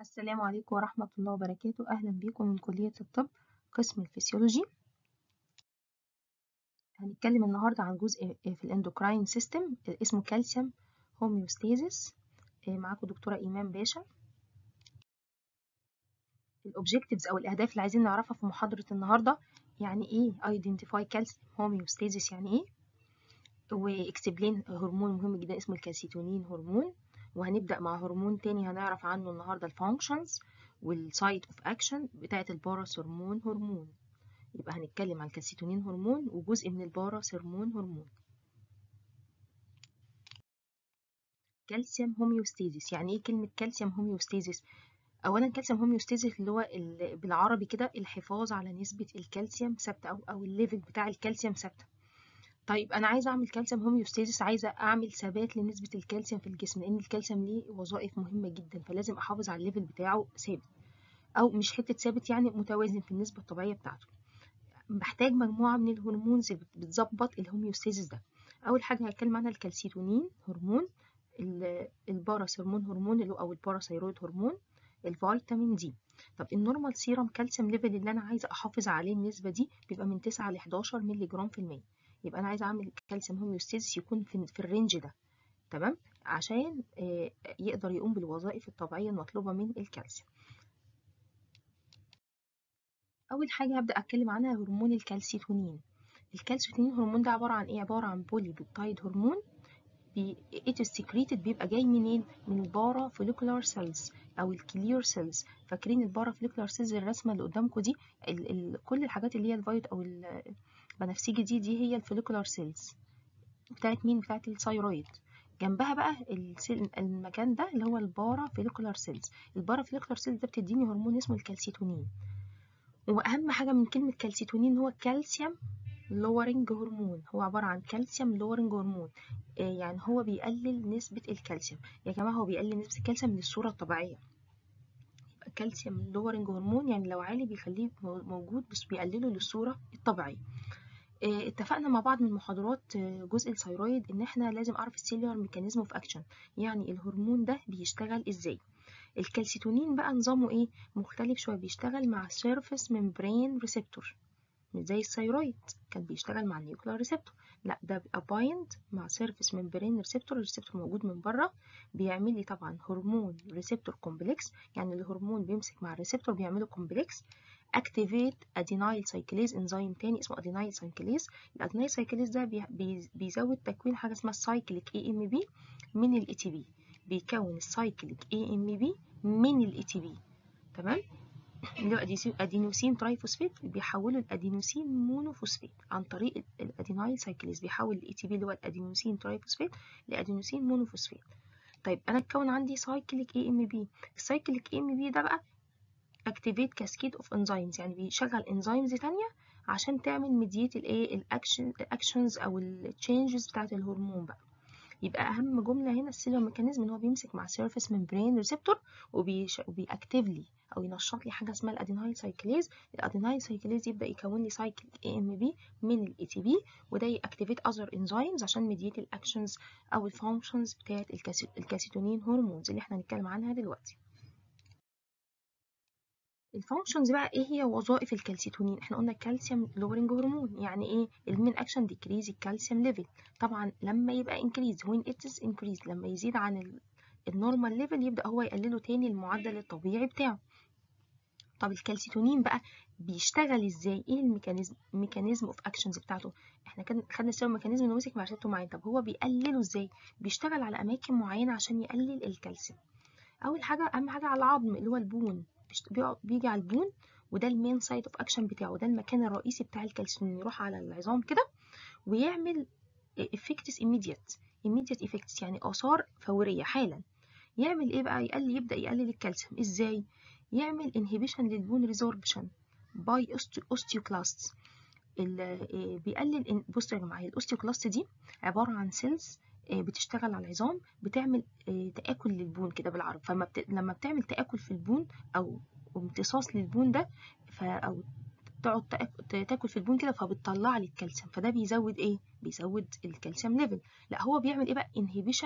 السلام عليكم ورحمة الله وبركاته. أهلا بكم من كلية الطب قسم الفسيولوجي. هنتكلم النهاردة عن جزء في الاندوكراين سيستم اسمه كالسيوم هوميوستاسيس. معاكم دكتورة إيمان باشا. الأوبجكتيفز أو الأهداف اللي عايزين نعرفها في محاضرة النهاردة: يعني إيه identify calcium homeostasis، يعني إيه، واكسبلين هرمون مهم جدا اسمه الكالسيتونين هرمون، وهنبدأ مع هرمون تاني هنعرف عنه النهاردة الفانكشنز والسايت اوف اكشن بتاعة الباراث هرمون. يبقى هنتكلم عن الكالسيتونين هرمون وجزء من الباراث هرمون. كالسيوم هوميوستاسيس، يعني ايه كلمة كالسيوم هوميوستاسيس؟ اولا كالسيوم هوميوستاسيس اللي هو بالعربي كده الحفاظ على نسبة الكالسيوم ثابتة او الليفل بتاع الكالسيوم ثابتة. طيب انا عايزه اعمل كالسيوم هوميوستاسيس، عايزه اعمل ثبات لنسبه الكالسيوم في الجسم، لان الكالسيوم ليه وظائف مهمه جدا، فلازم احافظ على الليفل بتاعه ثابت، او مش حته ثابت يعني متوازن في النسبه الطبيعيه بتاعته. بحتاج مجموعه من الهرمونز بتظبط الهوميوستاسيس ده. اول حاجه هتكلم عنها الكالسيتونين هرمون، الباراث هرمون اللي هو او الباراثايرويد هرمون، الفيتامين دي. طب النورمال سيرم كالسيوم ليفل اللي انا عايزه احافظ عليه النسبه دي بيبقى من 9 ل 11 مللي جرام في المية. يبقى انا عايزه اعمل كالسيوم هوميوستاسيس يكون في الرينج ده، تمام، عشان يقدر يقوم بالوظائف الطبيعيه المطلوبه من الكالسيوم. اول حاجه هبدا اتكلم عنها هرمون الكالسيتونين. الكالسيتونين هرمون ده عباره عن ايه؟ عباره عن بولي بيبتايد هرمون بيبقى جاي منين؟ من البارا فوليكولار سيلز او الكلير سيلز. فاكرين البارا فوليكولار سيلز الرسمه اللي قدامكم دي؟ كل الحاجات اللي هي الفايت او البنفسجي دي هي الفوليكولار سيلز بتاعت مين؟ بتاعت الثايرويد. جنبها بقى المكان ده اللي هو البارا فوليكولار سيلز. البارا فوليكولار سيلز ده بتديني هرمون اسمه الكالسيتونين. واهم حاجه من كلمه كالسيتونين هو الكالسيوم لورنج هرمون. هو عباره عن كالسيوم لورنج هرمون، يعني هو بيقلل نسبه الكالسيوم. يا جماعه هو بيقلل نسبه الكالسيوم للصوره الطبيعيه. يبقى كالسيوم لورنج هرمون يعني لو عالي بيخليه موجود بس بيقلله للصوره الطبيعيه. اتفقنا مع بعض من محاضرات جزء الثايرويد ان احنا لازم اعرف السيلولار ميكانيزم اوف اكشن، يعني الهرمون ده بيشتغل ازاي. الكالسيتونين بقى نظامه ايه؟ مختلف شويه، بيشتغل مع سيرفيس ممبرين ريسبتور، مش زي الثايرويد كان بيشتغل مع النيوكلير ريسبتور. لا ده بيبقى بايند مع سيرفيس ممبرين ريسبتور، الريسبتور موجود من بره، بيعمل لي طبعا هرمون ريسبتور كومبلكس، يعني الهرمون بيمسك مع الريسبتور بيعمله كومبلكس. اكتيفيت ادينايل سايكليز، انزيم تاني اسمه ادينايل سايكليز. الادينايل سايكليز ده بيزود تكوين حاجه اسمها السايكليك اي ام بي من الاي تي بي، بيكون السايكليك اي ام بي من الاي تي بي، تمام. اللي هو ادينوسين ترايفوسفيت بيحولوا الادينوسين مونوفوسفيت عن طريق الادينايل سايكليز، بيحول الاي تي بي اللي هو الادينوسين ترايفوسفيت لادينوسين مونوفوسفيت. طيب انا اتكون عندي سايكليك اي ام بي. السايكليك اي ام بي ده بقى اكتيفيت كاسكيد اوف انزيمز، يعني بيشغل انزيمز تانية عشان تعمل ميديت الايه الاكشنز او التشينجز بتاعت الهرمون بقى. يبقى اهم جمله هنا السيلولار ميكانيزم ان هو بيمسك مع السيرفيس ممبرين ريسبتور وبيأكتيف لي او ينشط لي حاجه اسمها الادينايل سايكليز. الادينايل سايكليز يبدا يكون لي سايكل اي ام بي من الاي تي بي، وده يأكتيفيت اذر انزيمز عشان ميديت الاكشنز او الفانكشنز بتاعت الكالسيتونين هرمونز اللي احنا هنتكلم عنها دلوقتي. الفانكشنز بقى ايه هي وظائف الكالسيتونين؟ احنا قلنا الكالسيوم لورنج هرمون، يعني ايه المين اكشن؟ ديكريز الكالسيوم ليفل. طبعا لما يبقى انكريز وين اتس انكريز، لما يزيد عن النورمال ليفل يبدا هو يقلله تاني المعدل الطبيعي بتاعه. طب الكالسيتونين بقى بيشتغل ازاي؟ ايه الميكانيزم اوف اكشنز بتاعته؟ احنا كان خدنا السيرم ميكانيزم انه مسك مع ريسبتور معين. طب هو بيقلله ازاي؟ بيشتغل على اماكن معينه عشان يقلل الكالسيوم. اول حاجه اهم حاجه على العظم اللي هو البون، بيجي على البون، وده المين سايت اوف اكشن بتاعه، ده المكان الرئيسي بتاع الكالسيوم، يروح على العظام كده ويعمل افكتس immediate effects، يعني اثار فوريه حالا. يعمل ايه بقى؟ يبدا يقلل الكالسيوم ازاي؟ يعمل انهبيشن للبون ريزوربشن باي اوستيوكلاستس. بيقلل. بصوا يا جماعه الاوستيوكلاست دي عباره عن سيلز بتشتغل على العظام، بتعمل تآكل للبون كده بالعرض. لما بتعمل تآكل في البون او امتصاص للبون ده او تقعد تاكل في البون كده، فبتطلع لي الكالسيوم، فده بيزود ايه؟ بيزود الكالسيوم ليفل. لا هو بيعمل ايه بقى؟ انهبيشن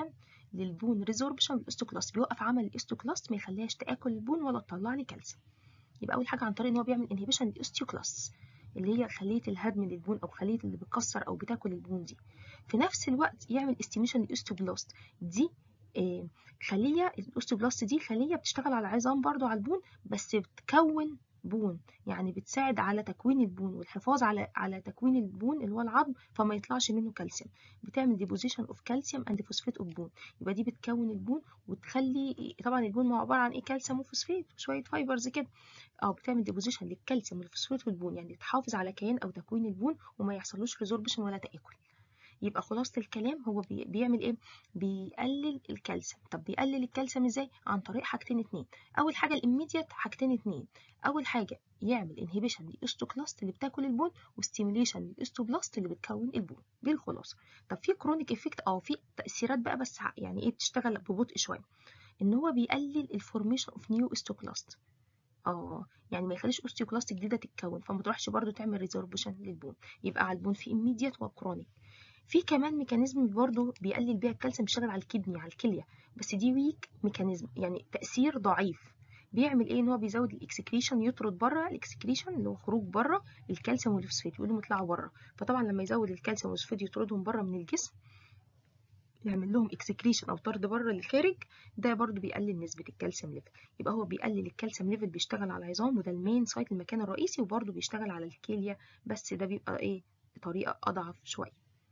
للبون ريزوربشن والاوستوكلاست، بيوقف عمل الاوستوكلاست ما يخليهاش تاكل البون ولا تطلع لي كالسيوم. يبقى اول حاجه عن طريق ان هو بيعمل انهبيشن للاوستيوكلاست اللي هي خليه الهدم للبون او خليه اللي بتكسر او بتاكل البون دي. في نفس الوقت يعمل استيميشن للاوستوبلاست دي، خليه الاوستوبلاست دي خليه بتشتغل على العظام برضو على البون، بس بتكون بون، يعني بتساعد على تكوين البون والحفاظ على تكوين البون اللي هو العظم فما يطلعش منه كالسيوم. بتعمل ديبوزيشن اوف كالسيوم اند فوسفات اوف بون، يبقى دي بتكون البون وتخلي طبعا البون ما عباره عن ايه؟ كالسيوم وفوسفات وشويه فايبرز كده. بتعمل ديبوزيشن للكالسيوم والفوسفات والبون، يعني تحافظ على كيان او تكوين البون وما يحصلوش ريزوربشن ولا تاكل. يبقى خلاصة الكلام هو بيعمل ايه؟ بيقلل الكالسيوم. طب بيقلل الكالسيوم ازاي؟ عن طريق حاجتين اتنين. اول حاجه الاميديات، حاجتين اتنين. اول حاجه يعمل انهبيشن للاوستوكلاست اللي بتاكل البون وستيميوليشن للاوستوبلاست اللي بتكون البون. دي الخلاصه. طب في كرونيك افكت في تاثيرات بقى، بس يعني ايه بتشتغل ببطء شويه، ان هو بيقلل الفورميشن اوف نيو اوستوكلاست. يعني ما يخليش اوستيوكلاست جديده تتكون، فما تروحش برضو تعمل ريزوربشن للبون. يبقى على البون في immediate وكرونيك. في كمان ميكانيزم برضو بيقلل بيها الكالسيوم، بيشتغل على الكدني على الكليه، بس دي ويك ميكانيزم، يعني تاثير ضعيف. بيعمل ايه؟ ان هو بيزود الاكسكريشن، يطرد بره الاكسكريشن اللي هو خروج بره الكالسيوم والفوسفات، يقول لهم اطلعوا بره. فطبعا لما يزود الكالسيوم والفوسفات يطردهم بره من الجسم، يعمل لهم اكسكريشن او طرد بره للخارج، ده برضو بيقلل نسبه الكالسيوم ليفل. يبقى هو بيقلل الكالسيوم ليفل، بيشتغل على العظام وده المين سايت، المكان الرئيسي، وبرضو بيشتغل على الكليه، بس ده بيبقى ايه؟ بطريقه اضعف شويه.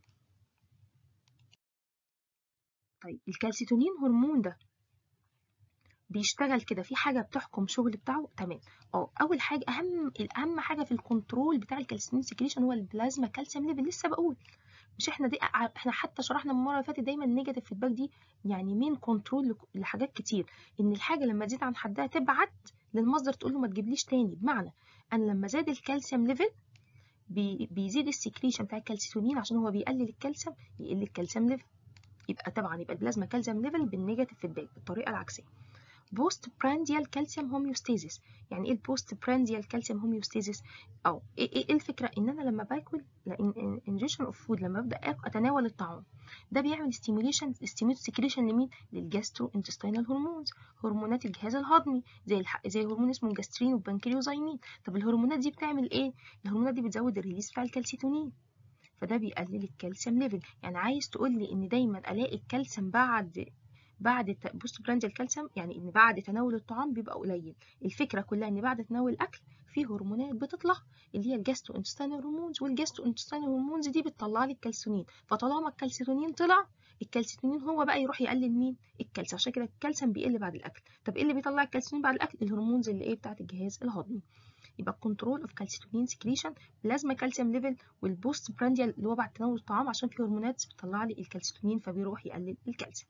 طيب الكالسيتونين هرمون ده بيشتغل كده في حاجه بتحكم شغل بتاعه؟ تمام. اول حاجه اهم حاجه في الكنترول بتاع الكالسيتونين سكريشن هو البلازما كالسيوم ليفل. لسه بقول مش احنا حتى شرحنا المره اللي فاتت دايما النيجاتيف فيدباك دي يعني مين كنترول لحاجات كتير، ان الحاجه لما تزيد عن حدها تبعت للمصدر تقول له ما تجيبليش تاني. بمعنى انا لما زاد الكالسيوم ليفل بيزيد السكريشن بتاع الكالسيتونين، عشان هو بيقلل الكالسيوم يقل الكالسيوم ليفل. يبقى طبعا يبقى البلازما كالسيوم ليفل بالنيجاتيف فيدباك بالطريقه العكسيه. بوست برانديال كالسيوم هوميوستاسيس. يعني ايه البوست برانديال كالسيوم هوميوستاسيس؟ ايه الفكره؟ ان انا لما باكل انجيشن اوف فود، لما ابدا اتناول الطعام، ده بيعمل ستيميوليشن سكريشن لمين؟ للجاسترو انتستينال هرمونز، هرمونات الجهاز الهضمي، زي هرمون اسمه الجاسترين والبنكريوزايمين. طب الهرمونات دي بتعمل ايه؟ الهرمونات دي بتزود الريليز بتاع الكالسيتونين، فده بيقلل الكالسيوم ليفل. يعني عايز تقول لي ان دايما الاقي الكالسيوم بعد بوست برانديال كالسيوم، يعني ان بعد تناول الطعام بيبقى قليل. الفكره كلها ان بعد تناول الاكل في هرمونات بتطلع اللي هي الجاسترو انتستينال هرمونز، والجاسترو انتستينال هرمونز دي بتطلع لي الكالسيتونين. فطالما الكالسيتونين طلع، الكالسيتونين هو بقى يروح يقلل مين؟ الكالسيوم. عشان كده الكالسيوم بيقل بعد الاكل. طب ايه اللي بيطلع الكالسيتونين بعد الاكل؟ الهرمونز اللي ايه بتاعه الجهاز الهضمي. يبقى كنترول اوف كالسيتونين سكريشن، بلازما كالسيوم ليفل، والبوست برانديال اللي هو بعد تناول الطعام، عشان في هرمونات بتطلع لي الكالسيتونين فبيروح يقلل الكالسيوم.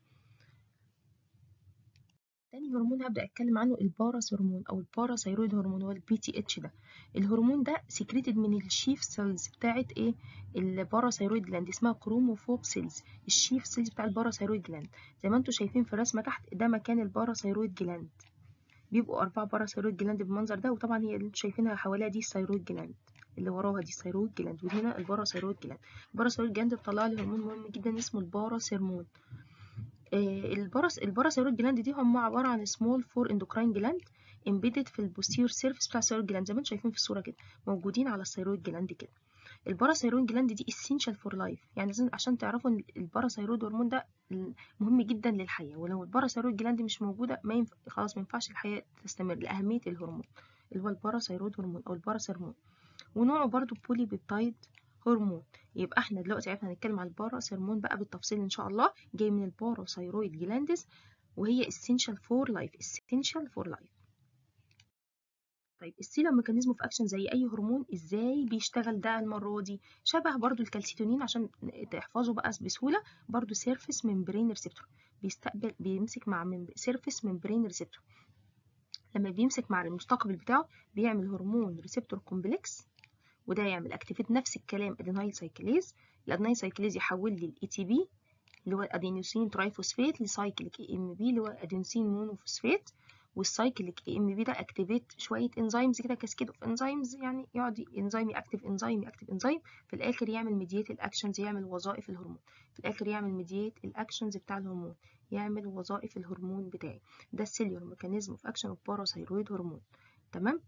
تاني هرمون هبدأ أتكلم عنه الباراث هرمون أو الباراثايرويد هرمون، هو البي تي اتش. ده الهرمون ده سكريتد من الشيف سيلز بتاعت إيه؟ الباراثايرويد جلاند، اسمها كروموفوب سيلز. الشيف سيلز بتاع الباراثايرويد جلاند زي ما انتم شايفين في الرسمة تحت، ده مكان الباراثايرويد جلاند. بيبقوا 4 باراثايرويد جلاند بالمنظر ده، وطبعا هي اللي انتم شايفينها حواليها دي الثايرويد جلاند، اللي وراها دي الثايرويد جلاند، وهنا الباراثايرويد جلاند. الباراثايرويد جلاند بتطلع لي هرمون مهم جدا اسمه الباراث هرمون. الباراثايرويد جلاند دي هم عباره عن سمول فور اندوكراين جلاند امبيدد في البوستير سيرفيس بتاع الثايرويد جلاند، زي ما انتم شايفين في الصوره كده، موجودين على الثايرويد جلاند كده. الباراثايرويد جلاند دي essential for life، يعني عشان تعرفوا ان الباراثايرويد هرمون ده مهم جدا للحياه، ولو الباراثايرويد جلاند مش موجوده خلاص ما ينفعش الحياه تستمر، لاهميه الهرمون اللي هو الباراثايرويد هرمون او الباراث هرمون. ونوعه برضو بولي بيبتايد هرمون. يبقى احنا دلوقتي عرفنا هنتكلم على الباراث هرمون بقى بالتفصيل ان شاء الله، جاي من الباراثايرويد جلاندز، وهي essential for life. essential for life. طيب السيلم ميكانيزم اوف اكشن زي اي هرمون، ازاي بيشتغل ده المره دي؟ شبه برضو الكالسيتونين عشان تحفظه بقى بسهوله، برضو سيرفيس ممبرين ريسبتور، بيمسك مع سيرفيس ممبرين ريسبتور. لما بيمسك مع المستقبل بتاعه بيعمل هرمون ريسبتور كومبلكس، وده يعمل اكتيفيت نفس الكلام ادينايل سايكليز. الادينايل سايكليز يحول لي الاي تي بي اللي هو ادينوسين ترايفوسفات لسايكليك اي ام بي اللي هو ادينوسين مونوفوسفات، والسايكليك اي ام بي ده اكتيفيت شويه انزيمز كده، كاسكيد اوف انزيمز، يعني يقعد انزيم ياكتيف انزيم ياكتيف انزيم، في الاخر يعمل ميديات الاكشنز، يعمل وظائف الهرمون، في الاخر يعمل ميديات الاكشنز بتاع الهرمون، يعمل وظائف الهرمون بتاعي. ده السيلولار ميكانيزم اوف اكشن اوف باراثايرويد هرمون. تمام.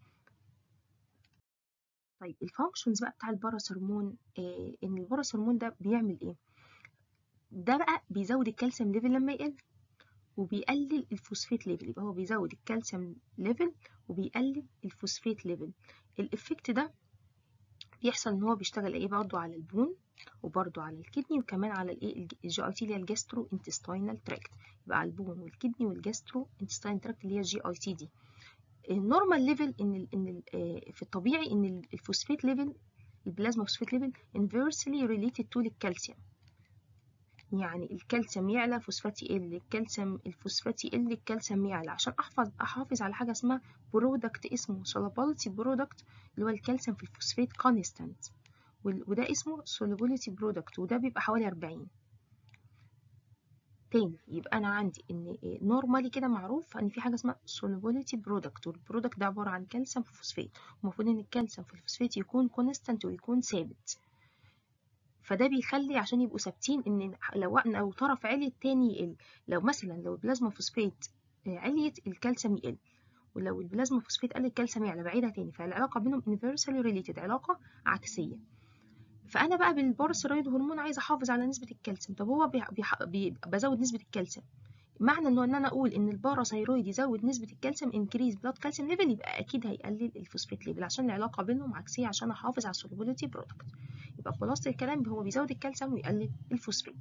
طيب الفانكشنز بقى بتاع الباراث هرمون، ان الباراث هرمون ده بيعمل ايه؟ ده بقى بيزود الكالسيوم ليفل لما يقل، وبيقلل الفوسفات ليفل. يبقى هو بيزود الكالسيوم ليفل وبيقلل الفوسفات ليفل. الافكت ده بيحصل ان هو بيشتغل ايه برضه على البون، وبرضه على الكدني، وكمان على الايه الجي اي تي اللي هي الجاسترو انتستينال تراكت. يبقى على البون والكدني والجاسترو انتستينال تراكت اللي هي الجي اي تي دي. النورمال ليفل في الطبيعي ان الفوسفات ليفل، البلازما فوسفات ليفل inversely related to الكالسيوم. يعني الكالسيوم يعلى فوسفات يقل، الفوسفات يقل الكالسيوم يعلى، عشان احافظ على حاجه اسمها برودكت اسمه solubility برودكت، اللي هو الكالسيوم في الفوسفات كونستانت، وده اسمه solubility برودكت، وده بيبقى حوالي 40. تاني، يبقى انا عندي ان نورمالي كده معروف ان في حاجه اسمها solubility برودكت، والبرودكت ده عباره عن كالسيوم في فوسفات، المفروض ان الكالسيوم في الفوسفات يكون كونستانت ويكون ثابت. فده بيخلي عشان يبقوا ثابتين ان لو طرف علي التاني يقل. لو مثلا لو البلازما فوسفات عليت الكالسيوم يقل، ولو البلازما فوسفات قل الكالسيوم يعلى، بعيدها تاني. فالعلاقه بينهم inversely related، علاقه عكسيه. فانا بقى بالباراثايرويد هرمون عايزه احافظ على نسبه الكالسيوم. طب هو بزود نسبه الكالسيوم، معنى ان انا اقول ان الباراثايرويد يزود نسبه الكالسيوم انكريز بلاد كالسيوم ليفل، يبقى اكيد هيقلل الفوسفات ليفل، عشان العلاقه بينهم عكسيه، عشان احافظ على السولوبيليتي برودكت. يبقى خلاصه الكلام هو بيزود الكالسيوم ويقلل الفوسفات.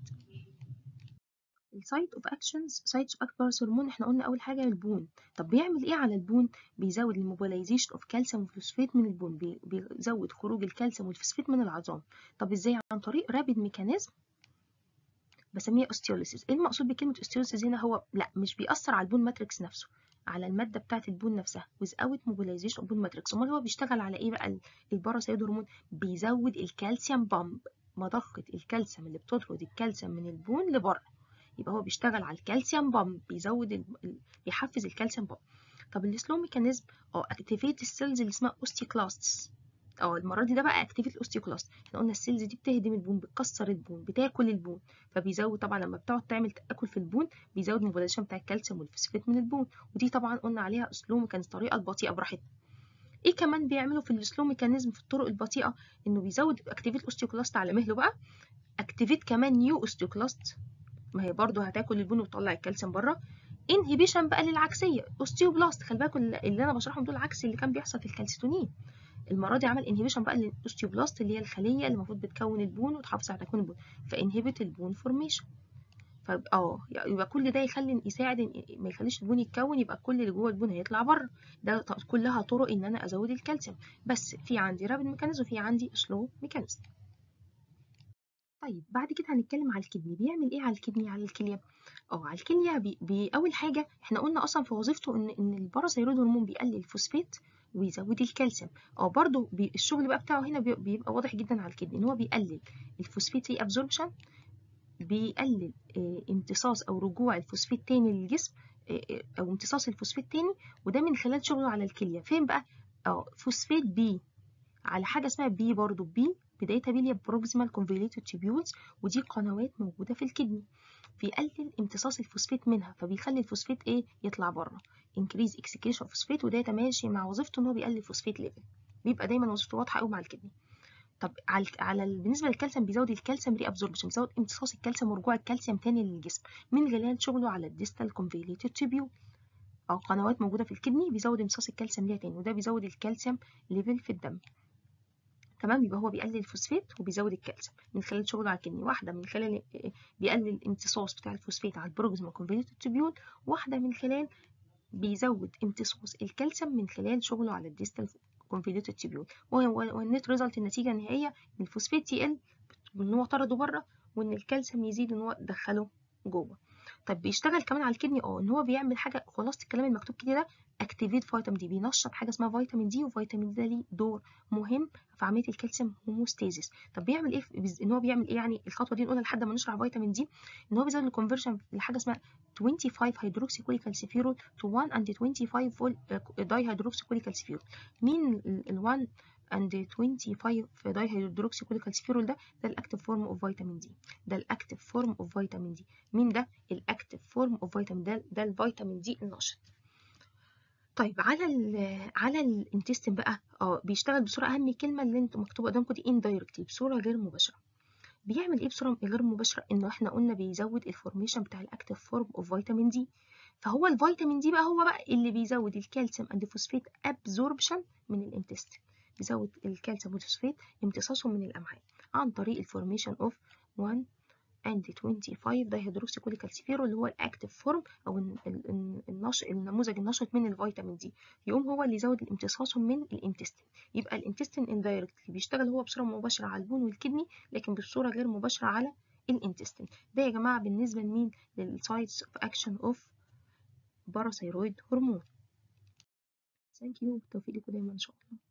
السايت اوف اكشنز، سايتس اوف اكبر هرمون، احنا قلنا اول حاجه البون. طب بيعمل ايه على البون؟ بيزود الموبيلايزيشن اوف كالسيوم وفوسفات من البون، بيزود خروج الكالسيوم والفوسفات من العظام. طب ازاي؟ عن طريق رابيد ميكانيزم بسميها اوستيوليسيس. ايه المقصود بكلمه اوستيوليسيس هنا؟ هو لا، مش بيأثر على البون ماتريكس نفسه، على الماده بتاعه البون نفسها without mobilization of bone matrix. امال هو بيشتغل على ايه بقى الباراثايرويد هرمون؟ بيزود الكالسيوم بامب، مضخه الكالسيوم اللي بتطرد الكالسيوم من البون لبره. يبقى هو بيشتغل على الكالسيوم بامب، بيزود بيحفز الكالسيوم بامب. طب السلو ميكانيزم اكتيفيت السيلز اللي اسمها اوستيكلاستس. المره دي ده بقى اكتيفيت الاوستيوكلاست. احنا قلنا السيلز دي بتهدم البون، بتكسر البون، بتاكل البون، فبيزود طبعا لما بتقعد تعمل تاكل في البون بيزود الموبيلايزيشن بتاع الكالسيوم والفوسفات من البون. ودي طبعا قلنا عليها سلو ميكانيزم، الطريقه البطيئه براحتنا. ايه كمان بيعملوا في السلو ميكانيزم في الطرق البطيئه؟ انه بيزود اكتيفيت الاوستيوكلاست على مهله بقى، اكتيفيت كمان نيو اوستيوكلاست، ما هي برضو هتاكل البون وتطلع الكالسيوم بره. انهبيشن بقى للعكسيه، اوستيوبلاست. خلي بالكم اللي انا بشرحهم دول عكس اللي كان بيحصل في الكالسيتونين. المره دي عمل انهبيشن بقى للاوستيوبلاست، اللي هي الخليه اللي المفروض بتكون البون وتحافظ على تكوين البون، فانهبت البون فورميشن. يبقى كل ده يساعد إن ما يخليش البون يتكون، يبقى كل اللي جوه البون هيطلع بره. ده كلها طرق ان انا ازود الكالسيوم، بس في عندي رابيد ميكانيزم وفي عندي سلو ميكانيزم. طيب بعد كده هنتكلم على الكدني. بيعمل ايه على الكدني، على الكليه؟ على الكليه اول حاجه احنا قلنا اصلا في وظيفته ان الباراثايرويد هرمون بيقلل الفوسفات ويزود الكالسيوم. برضو الشغل بقى بتاعه هنا بيبقى واضح جدا على الكدني، ان هو بيقلل الفوسفات ري ابزوربشن، بيقلل امتصاص او رجوع الفوسفات تاني للجسم، او امتصاص الفوسفات تاني، وده من خلال شغله على الكليه. فين بقى؟ فوسفات بي، على حاجه اسمها بي، برضو بي بدايتها بي اللي هي بروكسيمال كونفوليوتد تيبيولز، ودي قنوات موجوده في الكدني. بيقلل امتصاص الفوسفات منها، فبيخلي الفوسفات يطلع بره، انكريز اكسكريشن فوسفات، وده يتماشى مع وظيفته ان هو بيقلل الفوسفات ليفل. بيبقى دايما وظيفته واضحه قوي مع الكدني. طب بالنسبه للكالسيوم، بيزود الكالسيوم ري ابزوربشن، بيزود امتصاص الكالسيوم ورجوع الكالسيوم تاني للجسم من خلال شغله على الديستال كونفوليوتد تيبيول، قنوات موجوده في الكدني، بيزود امتصاص الكالسيوم ليها تاني، وده بيزود الكالسيوم ليفل في الدم. تمام. يبقى هو بيقلل الفوسفات وبيزود الكالسيوم من خلال شغله على الكدني. واحده من خلال بيقلل الامتصاص بتاع الفوسفات على البروكسيمال كونفوليوتد تيبيول، واحده من خلال بيزود امتصاص الكالسيوم من خلال شغله على الديستال كونفوليوتد تيبيول. والنت ريزلت، النتيجه النهائيه، ان الفوسفات يقل ان هو طرده بره، وان الكالسيوم يزيد ان هو دخله جوه. طيب بيشتغل كمان على الكدني ان هو بيعمل حاجه، خلاصه الكلام المكتوب كده ده اكتيفيت فيتامين دي، بينشط حاجه اسمها فيتامين دي، وفيتامين دي ده ليه دور مهم في عمليه الكالسيوم هوموستاسيس. طب بيعمل ايه ان هو بيعمل ايه يعني؟ الخطوه دي نقولها لحد ما نشرح فيتامين دي. ان هو بيزود الكونفرجن لحاجه اسمها 25 هيدروكسي كوليكالسيفيرول تو 1 and 25 داي هيدروكسي كوليكالسيفيرول. مين ال 1 and 25 داي هيدروكسي كوليكالسيفيرول ده؟ ده الاكتيف فورم اوف فيتامين دي، ده الاكتيف فورم اوف فيتامين دي. مين ده؟ الاكتيف فورم اوف فيتامين، ده الفيتامين دي النشط. طيب على الانتستين بقى بيشتغل بصوره، اهم كلمه اللي انتوا مكتوبه قدامكم دي indirectly، بصوره غير مباشره. بيعمل ايه بصوره غير مباشره؟ انه احنا قلنا بيزود الفورميشن بتاع الاكتيف فورم اوف فيتامين دي. فهو الفيتامين دي بقى هو بقى اللي بيزود الكالسيوم اند فوسفات ابزوربشن من الانتستين، بيزود الكالسيوم والفوسفات امتصاصهم من الامعاء عن طريق الفورميشن اوف 1 and 25 دايهيدروكسي كوليكالسيفيرول اللي هو الاكتيف فورم او النموذج النشط من الفيتامين دي. يقوم هو اللي يزود امتصاصهم من الانتستين. يبقى الانتستين اندايركتلي بيشتغل هو بصوره مباشره على البون والكدني، لكن بصوره غير مباشره على الانتستين. ده يا جماعه بالنسبه لمين؟ للسايتس اوف اكشن اوف باراثايرويد هرمون. ثانك يو، بالتوفيق لكم دايما ان شاء الله.